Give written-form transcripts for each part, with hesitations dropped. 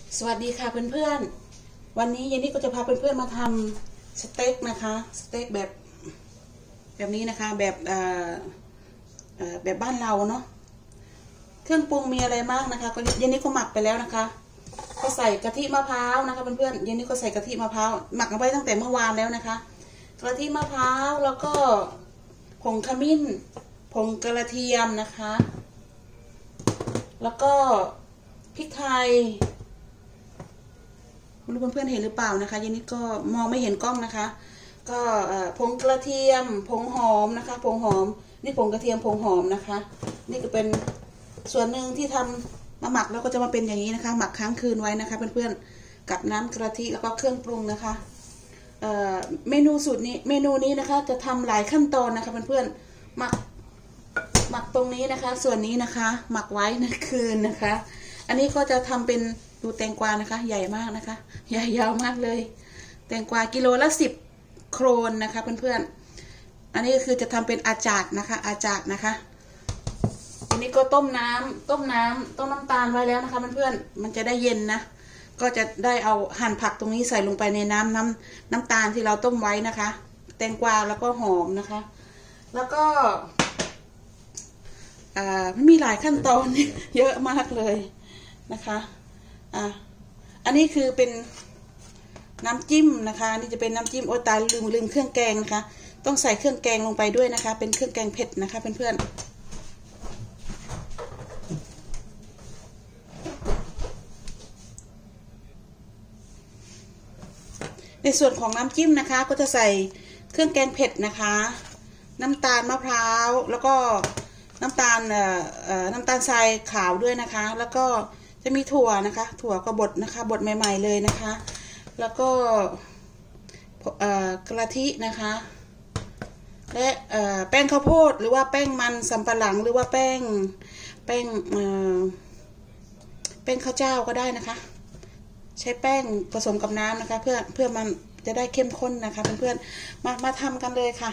สวัสดีค่ะเพื่อนๆวันนี้เยนนี่ก็จะพาเพื่อนๆมาทำสเต็กนะคะสเต็กแบบนี้นะคะแบบบ้านเราเนาะเครื่องปรุงมีอะไรบ้างนะคะก็เยนนี่ก็หมักไปแล้วนะคะก็ใส่กะทิมะพร้าวนะคะเพื่อนๆเยนนี่ก็ใส่กะทิมะพร้าวหมักเอาไว้ตั้งแต่เมื่อวานแล้วนะคะกะทิมะพร้าวแล้วก็ผงขมิ้นผงกระเทียมนะคะแล้วก็พริกไทยไม่รู้เพื่อนๆเห็นหรือเปล่านะคะยันนี้ก็มองไม่เห็นกล้องนะคะก็ผงกระเทียมผงหอมนะคะผงหอมนี่ผงกระเทียมผงหอมนะคะนี่ก็เป็นส่วนหนึ่งที่ทำมาหมักแล้วก็จะมาเป็นอย่างนี้นะคะหมักค้างคืนไว้นะคะเพื่อนๆกับน้ำกะทิแล้วก็เครื่องปรุงนะคะเมนูสูตรนี้เมนูนี้นะคะจะทำหลายขั้นตอนนะคะเพื่อนๆหมักตรงนี้นะคะส่วนนี้นะคะหมักไว้ในคืนนะคะอันนี้ก็จะทำเป็นดูแตงกวานะคะใหญ่มากนะคะใหญ่ยาวมากเลยแตงกวากิโลละ10 โครนนะคะเพื่อนๆอันนี้ก็คือจะทำเป็นอาจาดนะคะอาจาดนะคะอันนี้ก็ต้มน้ำตาลไว้แล้วนะคะเพื่อนๆมันจะได้เย็นนะก็จะได้เอาหั่นผักตรงนี้ใส่ลงไปในน้ำตาลที่เราต้มไว้นะคะแตงกวาแล้วก็หอมนะคะแล้วก็มีหลายขั้นตอนเยอะมากเลยนะคะอันนี้คือเป็นน้ำจิ้มนะคะนี่จะเป็นน้ำจิ้มโอตายลืมเครื่องแกงนะคะต้องใส่เครื่องแกงลงไปด้วยนะคะเป็นเครื่องแกงเผ็ดนะคะเพื่อนๆในส่วนของน้ำจิ้มนะคะก็จะใส่เครื่องแกงเผ็ดนะคะน้ำตาลมะพร้าวแล้วก็น้ำตาลทรายขาวด้วยนะคะแล้วก็จะมีถั่วนะคะถั่วก็บดนะคะบดใหม่ๆเลยนะคะแล้วก็กะทินะคะและแป้งข้าวโพดหรือว่าแป้งมันสำปะหลังหรือว่าแป้งข้าวเจ้าก็ได้นะคะใช้แป้งผสมกับน้ำนะคะเพื่อมันจะได้เข้มข้นนะคะเพื่อนๆมาทำกันเลยค่ะ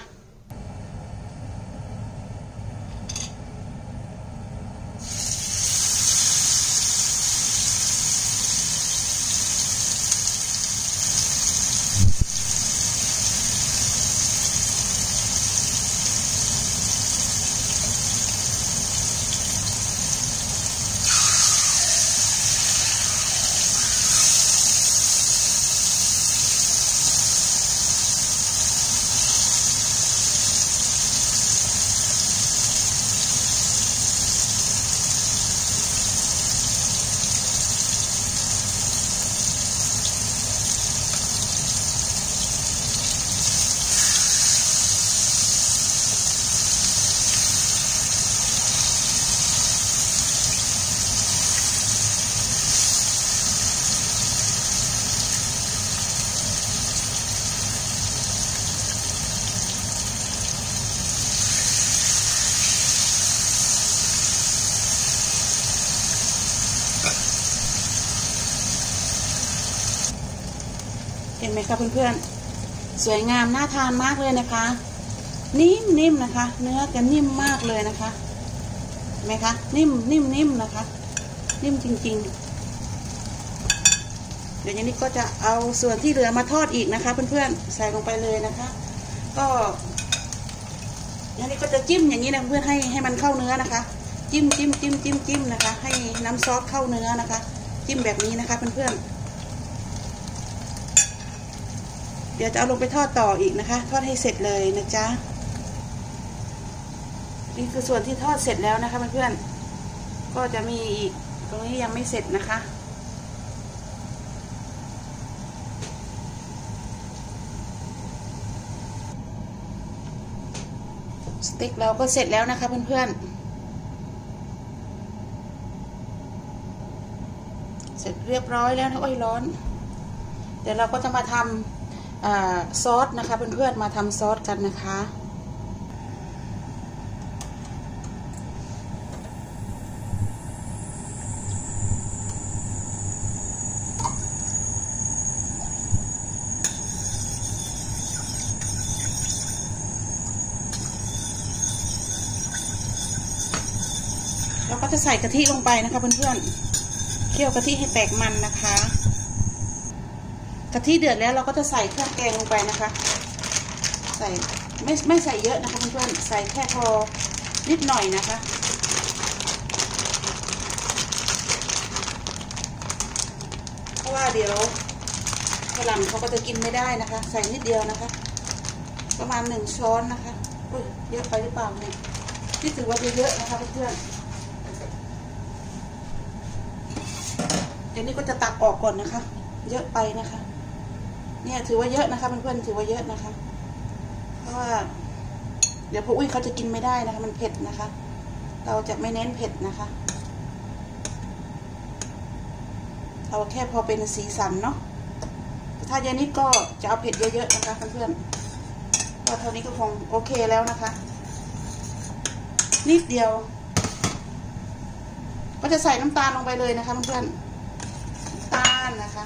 เห็นไหมคะเพื่อนๆสวยงามน่าทานมากเลยนะคะนิ่มนะคะเนื้อจะนิ่มมากเลยนะคะเห็นไหมคะนิ่มนะคะนิ่มจริงๆเดี๋ยวนี้ก็จะเอาส่วนที่เหลือมาทอดอีกนะคะเพื่อนๆใส่ลงไปเลยนะคะก็อย่างนี้ก็จะจิ้มอย่างนี้นะเพื่อนให้มันเข้าเนื้อนะคะจิ้มนะคะให้น้ำซอสเข้าเนื้อนะคะจิ้มแบบนี้นะคะเพื่อนๆเดี๋ยวจะเอาลงไปทอดต่ออีกนะคะทอดให้เสร็จเลยนะจ๊ะนี่คือส่วนที่ทอดเสร็จแล้วนะคะเพื่อนๆก็จะมีอีกตรงนี้ยังไม่เสร็จนะคะสเต็กเราก็เสร็จแล้วนะคะเพื่อนๆเสร็จเรียบร้อยแล้วนะโอ้ยร้อนเดี๋ยวเราก็จะมาทำซอสนะคะเพื่อนๆมาทำซอสกันนะคะเราก็จะใส่กะทิลงไปนะคะเพื่อนๆเคี่ยวกะทิให้แตกมันนะคะกะทิเดือดแล้วเราก็จะใส่เครื่องแกงลงไปนะคะใส่ไม่ใส่เยอะนะคะเพื่อนๆใส่แค่พอนิดหน่อยนะคะเพราะว่าเดี๋ยวฝรั่งเขาก็จะกินไม่ได้นะคะใส่นิดเดียวนะคะประมาณ1 ช้อนนะคะอุ้ยเยอะไปหรือเปล่าเนี่ยที่ถือว่าเยอะนะคะเพื่อนๆเดี๋ยวนี้ก็จะตักออกก่อนนะคะเยอะไปนะคะเนี่ยถือว่าเยอะนะคะเพื่อนๆถือว่าเยอะนะคะเพราะว่าเดี๋ยวพ่ออุ้ยเขาจะกินไม่ได้นะคะมันเผ็ดนะคะเราจะไม่เน้นเผ็ดนะคะเอาแค่พอเป็นสีสันเนาะถ้าอย่างนี้ก็จะเอาเผ็ดเยอะๆนะคะเพื่อนๆก็เท่านี้ก็คงโอเคแล้วนะคะนิดเดียวก็จะใส่น้ำตาลลงไปเลยนะคะเพื่อนๆน้ำตาลนะคะ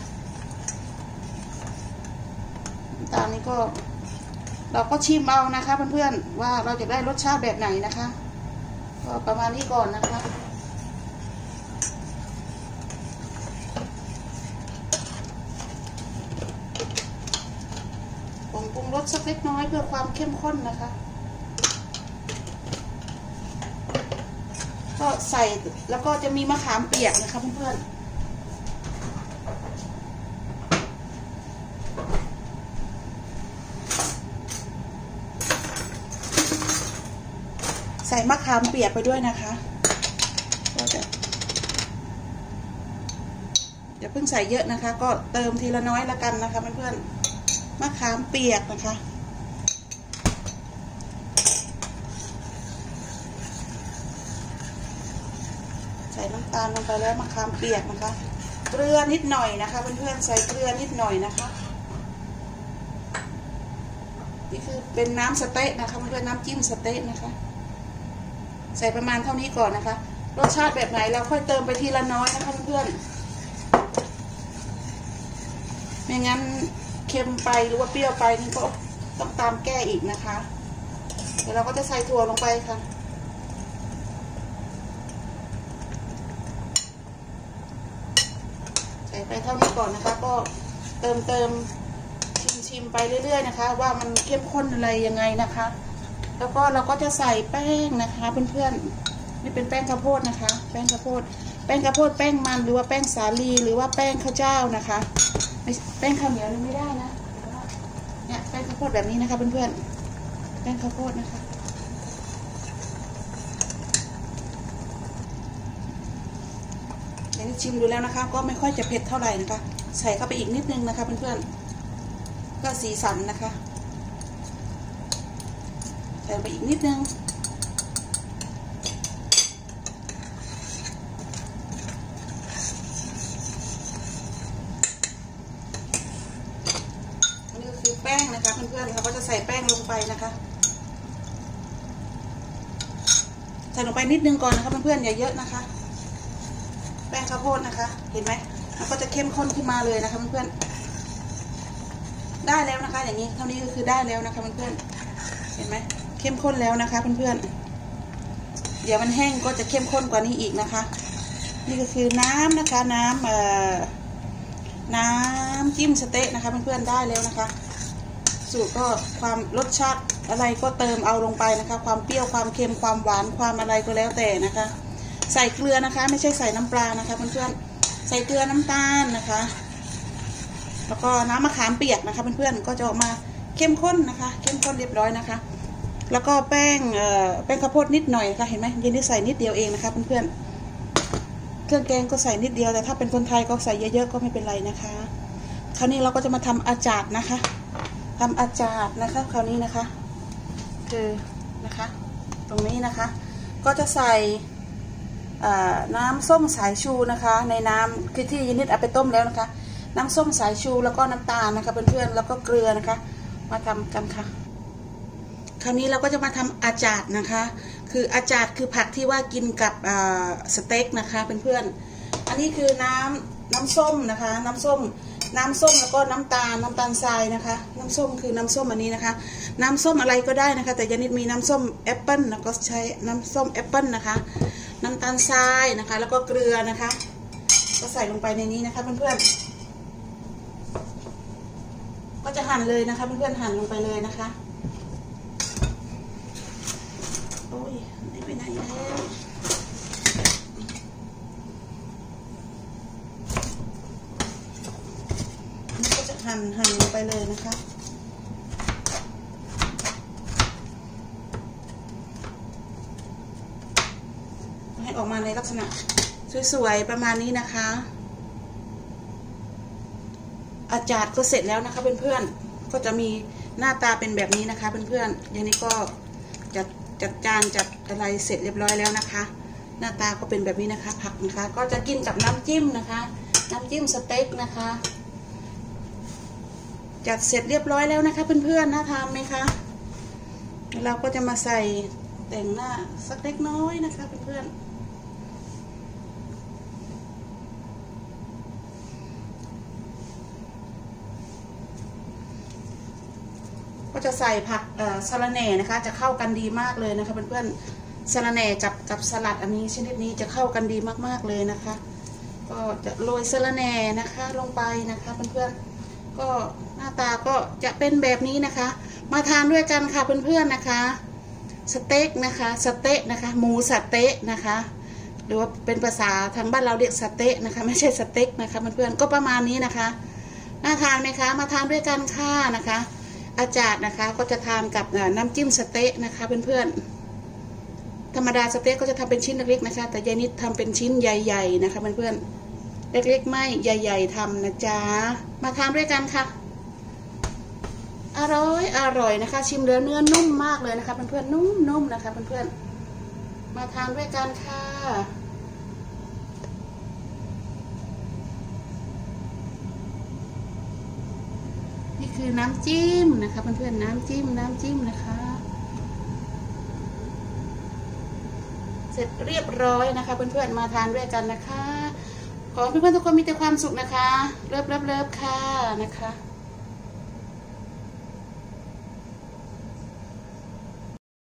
น้ำตาลนี้ก็เราก็ชิมเอานะคะเพื่อนๆว่าเราจะได้รสชาติแบบไหนนะคะก็ประมาณนี้ก่อนนะคะผงปรุงรสสักเล็กน้อยเพื่อความเข้มข้นนะคะก็ใส่แล้วก็จะมีมะขามเปียกนะคะเพื่อนๆใส่มะขามเปียกไปด้วยนะคะก็จะอย่าเพิ่งใส่เยอะนะคะก็เติมทีละน้อยละกันนะคะเพื่อนๆมะขามเปียกนะคะใส่น้ำตาลลงไปแล้วมะขามเปียกนะคะเกลือนิดหน่อยนะคะเพื่อนๆใส่เกลือนิดหน่อยนะคะนี่คือเป็นน้ำสเต๊ะนะคะเพื่อนๆน้ำจิ้มสเต๊ะนะคะใส่ประมาณเท่านี้ก่อนนะคะรสชาติแบบไหนเราค่อยเติมไปทีละน้อยนะคะเพื่อนๆไม่งั้นเค็มไปหรือว่าเปรี้ยวไปนี่ก็ต้องตามแก้อีกนะคะเดี๋ยวเราก็จะใส่ถั่วลงไปค่ะใส่ไปเท่านี้ก่อนนะคะก็เติมชิมไปเรื่อยๆนะคะว่ามันเข้มข้นอะไรยังไงนะคะแล้วก็เราก็จะใส่แป้งนะคะเพื่อนๆนี่เป็นแป้งข้าวโพดนะคะแป้งข้าวโพดแป้งมันหรือว่าแป้งสาลีหรือว่าแป้งข้าวเจ้านะคะแป้งข้าวเหนียวนี่ไม่ได้นะเนี่ยแป้งข้าวโพดแบบนี้นะคะเพื่อนๆแป้งข้าวโพดนะคะอย่างนี้ชิมดูแล้วนะคะก็ไม่ค่อยจะเผ็ดเท่าไหร่นะคะใส่เข้าไปอีกนิดนึงนะคะเพื่อนๆก็สีสันนะคะใส่ไปอีกนิดนึงอันนี้ก็คือแป้งนะคะเพื่อนๆเราก็จะใส่แป้งลงไปนะคะใส่ลงไปนิดนึงก่อนนะคะเพื่อนๆอย่าเยอะนะคะแป้งข้าวโพดนะคะเห็นไหมมันก็จะเข้มข้นขึ้นมาเลยนะคะเพื่อนๆได้แล้วนะคะอย่างนี้เท่านี้ก็คือได้แล้วนะคะเพื่อนๆเห็นไหมเข้มข้นแล้วนะคะเพื่อนๆเดี๋ยวมันแห้งก็จะเข้มข้นกว่านี้อีกนะคะนี่ก็คือน้ำนะคะน้ำจิ้มสเต๊ะนะคะเพื่อนๆได้แล้วนะคะสูตรก็ความรสชาติอะไรก็เติมเอาลงไปนะคะความเปรี้ยวความเค็มความหวานความอะไรก็แล้วแต่นะคะใส่เกลือนะคะไม่ใช่ใส่น้ำปลานะคะเพื่อนๆใส่เกลือน้ำตาลนะคะแล้วก็น้ำมะขามเปียกนะคะเพื่อนๆก็จะออกมาเข้มข้นนะคะเข้มข้นเรียบร้อยนะคะแล้วก็แป้งข้าวโพดนิดหน่อยค่ะเห็นไหมยินดีใส่นิดเดียวเองนะคะเพื่อนๆเครื่องแกงก็ใส่นิดเดียวแต่ถ้าเป็นคนไทยก็ใส่เยอะๆก็ไม่เป็นไรนะคะคราวนี้เราก็จะมาทำอาจารย์นะคะทำอาจารย์นะคะคราวนี้นะคะคือนะคะตรงนี้นะคะก็จะใส่น้ำส้มสายชูนะคะในน้ำคือที่ยินดีเอาไปต้มแล้วนะคะน้ำส้มสายชูแล้วก็น้ำตาลนะคะเพื่อนๆแล้วก็เกลือนะคะมาทำกันค่ะคราวนี้เราก็จะมาทำอาจารย์นะคะคืออาจารย์คือผักที่ว่ากินกับสเต็กนะคะเพื่อนๆอันนี้คือน้ำส้มนะคะน้ำส้มแล้วก็น้ำตาลทรายนะคะน้ำส้มคือน้ำส้มอันนี้นะคะน้ำส้มอะไรก็ได้นะคะแต่ยานิดมีน้ำส้มแอปเปิ้ลแล้วก็ใช้น้ำส้มแอปเปิ้ลนะคะน้ำตาลทรายนะคะแล้วก็เกลือนะคะก็ใส่ลงไปในนี้นะคะเพื่อนๆก็จะหั่นเลยนะคะเพื่อนๆหั่นลงไปเลยนะคะโอ้ยไม่ไปไหนแล้วนี่ก็จะหั่นลงไปเลยนะคะให้ออกมาในลักษณะสวยๆประมาณนี้นะคะอาจารย์ก็เสร็จแล้วนะคะเพื่อนๆก็จะมีหน้าตาเป็นแบบนี้นะคะเพื่อนๆอย่างนี้ก็จัดจานจัดอะไรเสร็จเรียบร้อยแล้วนะคะหน้าตาก็เป็นแบบนี้นะคะผักนะคะก็จะกินกับน้ำจิ้มนะคะน้ำจิ้มสเต็กนะคะจัดเสร็จเรียบร้อยแล้วนะคะเพื่อนๆน่าทานไหมคะเราก็จะมาใส่แต่งหน้าสักเล็กน้อยนะคะเพื่อนๆก็จะใส่ผักสะระแหน่นะคะจะเข้ากันดีมากเลยนะคะเพื่อนๆสะระแหน่กับสลัดอันนี้ชนิดนี้จะเข้ากันดีมากๆเลยนะคะก็จะโรยสะระแหน่นะคะลงไปนะคะเพื่อนๆก็หน้าตาก็จะเป็นแบบนี้นะคะมาทานด้วยกันค่ะเพื่อนๆนะคะสเต็กนะคะสเต๊ะนะคะหมูสเต๊ะนะคะหรือว่าเป็นภาษาทางบ้านเราเรียกสเต๊ะนะคะไม่ใช่สเต็กนะคะเพื่อนๆก็ประมาณนี้นะคะน่าทานไหมคะมาทานด้วยกันค่ะนะคะอาจารย์นะคะก็จะทานกับน้ำจิ้มสเต๊ะนะคะเพื่อนๆธรรมดาสเต๊ะก็จะทำเป็นชิ้นเล็กๆนะคะแต่ยายนิดทำเป็นชิ้นใหญ่ๆนะคะเพื่อนๆเล็กๆไม่ใหญ่ๆทำนะจ๊ะมาทานด้วยกันค่ะอร่อยนะคะชิมแล้วเนื้อนุ่มมากเลยนะคะเพื่อนๆนุ่มๆนะคะเพื่อนๆมาทานด้วยกันค่ะนี่คือน้ำจิ้มนะคะเพื่อนๆน้ำจิ้มนะคะเสร็จเรียบร้อยนะคะเพื่อนๆมาทานด้วยกันนะคะขอเพื่อนๆทุกคนมีแต่ความสุขนะคะเลิฟค่ะนะคะ